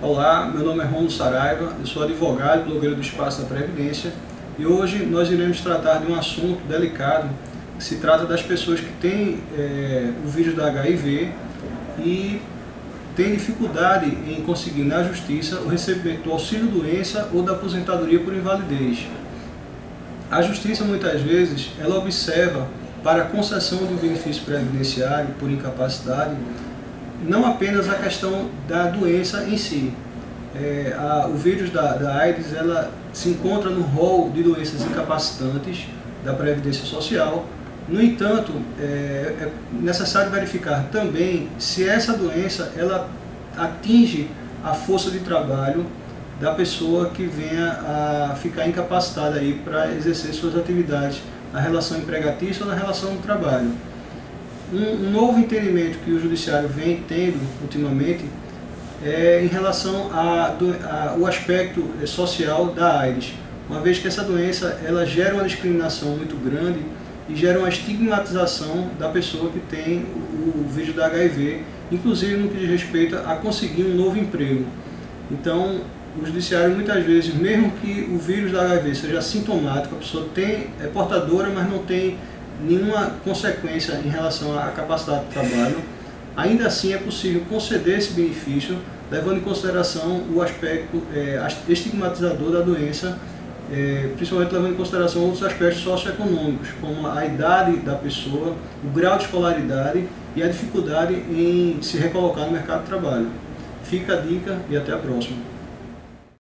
Olá, meu nome é Romulo Saraiva, eu sou advogado e blogueiro do Espaço da Previdência e hoje nós iremos tratar de um assunto delicado que se trata das pessoas que têm o vírus da HIV e têm dificuldade em conseguir na Justiça o recebimento do auxílio-doença ou da aposentadoria por invalidez. A Justiça muitas vezes ela observa para a concessão do benefício previdenciário por incapacidade não apenas a questão da doença em si. O vírus da AIDS ela se encontra no rol de doenças incapacitantes da Previdência Social. No entanto, é necessário verificar também se essa doença ela atinge a força de trabalho da pessoa que venha a ficar incapacitada para exercer suas atividades na relação empregatícia ou na relação do trabalho. Um novo entendimento que o Judiciário vem tendo ultimamente é em relação ao aspecto social da AIDS, uma vez que essa doença ela gera uma discriminação muito grande e gera uma estigmatização da pessoa que tem o vírus da HIV, inclusive no que diz respeito a conseguir um novo emprego. Então, o Judiciário muitas vezes, mesmo que o vírus da HIV seja assintomático, a pessoa é portadora, mas não tem nenhuma consequência em relação à capacidade de trabalho, ainda assim é possível conceder esse benefício, levando em consideração o aspecto estigmatizador da doença, principalmente levando em consideração outros aspectos socioeconômicos, como a idade da pessoa, o grau de escolaridade e a dificuldade em se recolocar no mercado de trabalho. Fica a dica e até a próxima.